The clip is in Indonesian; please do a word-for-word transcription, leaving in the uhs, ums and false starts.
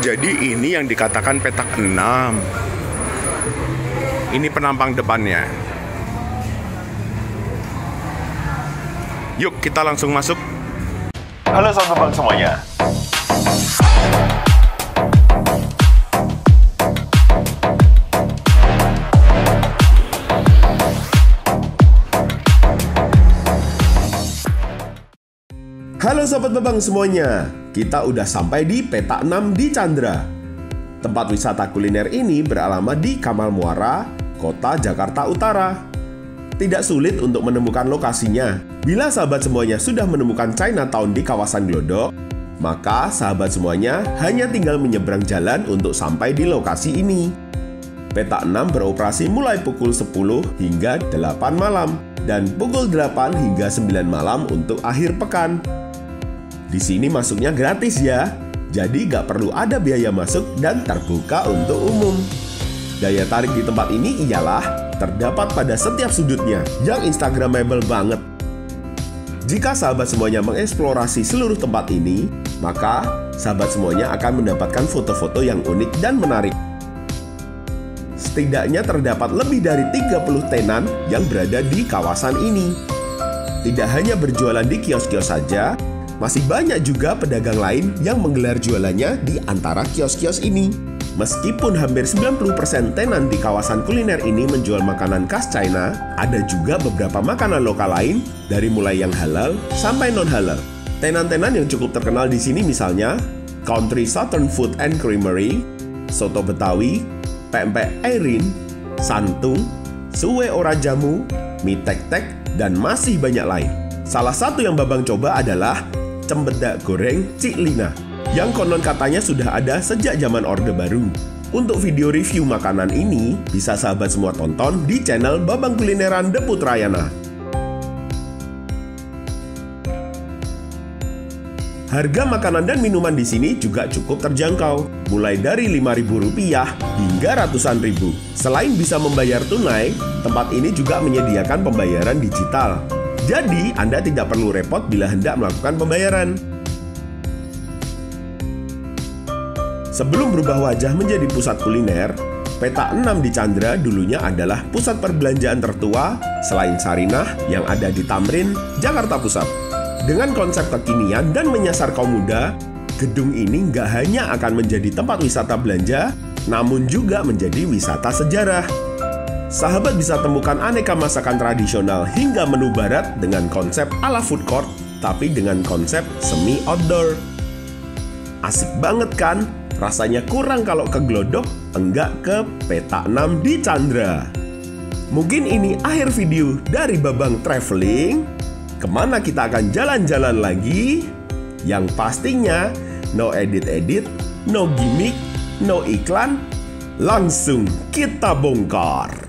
Jadi ini yang dikatakan petak enam. Ini penampang depannya. Yuk kita langsung masuk. Halo Sobat Bebang semuanya. Halo Sobat Bebang semuanya. Kita udah sampai di Petak enam di Chandra. Tempat wisata kuliner ini beralamat di Kamal Muara, Kota Jakarta Utara. Tidak sulit untuk menemukan lokasinya. Bila sahabat semuanya sudah menemukan Chinatown di kawasan Glodok, maka sahabat semuanya hanya tinggal menyeberang jalan untuk sampai di lokasi ini. Petak enam beroperasi mulai pukul sepuluh hingga delapan malam dan pukul delapan hingga sembilan malam untuk akhir pekan. Di sini masuknya gratis ya, jadi gak perlu ada biaya masuk dan terbuka untuk umum. Daya tarik di tempat ini ialah terdapat pada setiap sudutnya yang instagramable banget. Jika sahabat semuanya mengeksplorasi seluruh tempat ini, maka sahabat semuanya akan mendapatkan foto-foto yang unik dan menarik. Setidaknya terdapat lebih dari tiga puluh tenan yang berada di kawasan ini. Tidak hanya berjualan di kios-kios saja, masih banyak juga pedagang lain yang menggelar jualannya di antara kios-kios ini. Meskipun hampir sembilan puluh persen tenan di kawasan kuliner ini menjual makanan khas China, ada juga beberapa makanan lokal lain dari mulai yang halal sampai non-halal. Tenan-tenan yang cukup terkenal di sini misalnya Country Southern Food and Creamery, Soto Betawi, Pempek Airin, Santung, Suwe Ora Jamu, Mie Tek-Tek, dan masih banyak lain. Salah satu yang Babang coba adalah cempedak goreng Cik Lina, yang konon katanya sudah ada sejak zaman Orde Baru. Untuk video review makanan ini, bisa sahabat semua tonton di channel Babang Kulineran The Putrayana. Harga makanan dan minuman di sini juga cukup terjangkau, mulai dari lima ribu rupiah hingga ratusan ribu. Selain bisa membayar tunai, tempat ini juga menyediakan pembayaran digital. Jadi, Anda tidak perlu repot bila hendak melakukan pembayaran. Sebelum berubah wajah menjadi pusat kuliner, Petak enam di Chandra dulunya adalah pusat perbelanjaan tertua selain Sarinah yang ada di Tamrin, Jakarta Pusat. Dengan konsep kekinian dan menyasar kaum muda, gedung ini nggak hanya akan menjadi tempat wisata belanja, namun juga menjadi wisata sejarah. Sahabat bisa temukan aneka masakan tradisional hingga menu barat dengan konsep ala food court, tapi dengan konsep semi outdoor. Asik banget kan? Rasanya kurang kalau ke Glodok, enggak ke Petak enam di Chandra. Mungkin ini akhir video dari Babang Traveling. Kemana kita akan jalan-jalan lagi? Yang pastinya no edit-edit, no gimmick, no iklan. Langsung kita bongkar.